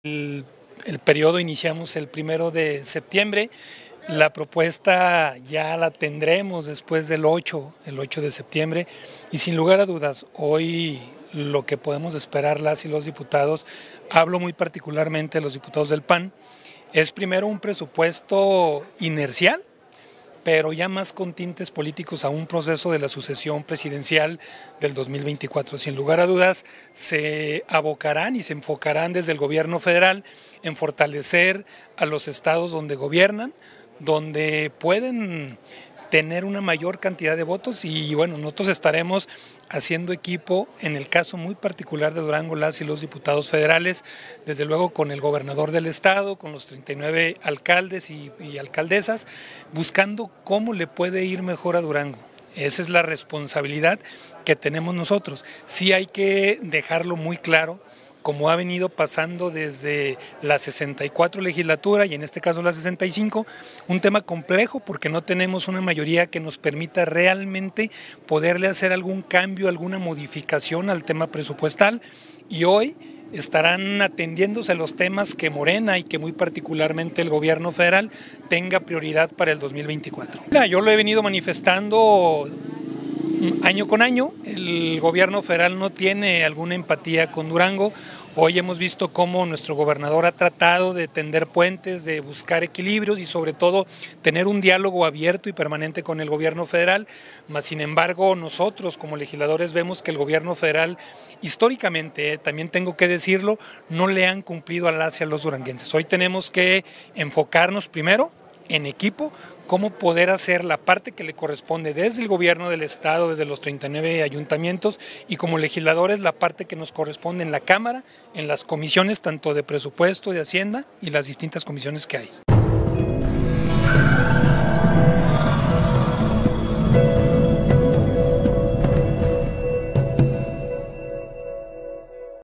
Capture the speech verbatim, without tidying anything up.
El, el periodo iniciamos el primero de septiembre, la propuesta ya la tendremos después del ocho, el ocho de septiembre, y sin lugar a dudas, hoy lo que podemos esperar las y los diputados, hablo muy particularmente de los diputados del P A N, es primero un presupuesto inercial, pero ya más con tintes políticos a un proceso de la sucesión presidencial del dos mil veinticuatro. Sin lugar a dudas, se abocarán y se enfocarán desde el gobierno federal en fortalecer a los estados donde gobiernan, donde pueden tener una mayor cantidad de votos y bueno, nosotros estaremos haciendo equipo en el caso muy particular de Durango, las y los diputados federales, desde luego con el gobernador del estado, con los treinta y nueve alcaldes y, y alcaldesas, buscando cómo le puede ir mejor a Durango. Esa es la responsabilidad que tenemos nosotros. Sí hay que dejarlo muy claro, como ha venido pasando desde la sesenta y cuatro legislatura y en este caso la sesenta y cinco, un tema complejo porque no tenemos una mayoría que nos permita realmente poderle hacer algún cambio, alguna modificación al tema presupuestal, y hoy estarán atendiéndose los temas que Morena y que muy particularmente el gobierno federal tenga prioridad para el dos mil veinticuatro. Mira, yo lo he venido manifestando año con año, el gobierno federal no tiene alguna empatía con Durango. Hoy hemos visto cómo nuestro gobernador ha tratado de tender puentes, de buscar equilibrios y sobre todo tener un diálogo abierto y permanente con el gobierno federal, mas sin embargo nosotros como legisladores vemos que el gobierno federal históricamente, eh, también tengo que decirlo, no le han cumplido a las y a los duranguenses. Hoy tenemos que enfocarnos primero en equipo, cómo poder hacer la parte que le corresponde desde el gobierno del estado, desde los treinta y nueve ayuntamientos, y como legisladores la parte que nos corresponde en la Cámara, en las comisiones tanto de presupuesto, de Hacienda y las distintas comisiones que hay.